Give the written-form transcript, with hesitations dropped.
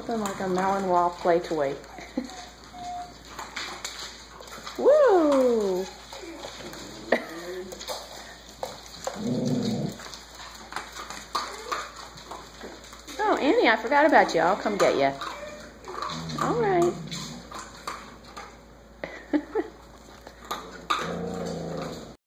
Something like a Malinois play toy. Woo! Oh, Annie, I forgot about you. I'll come get you. All right.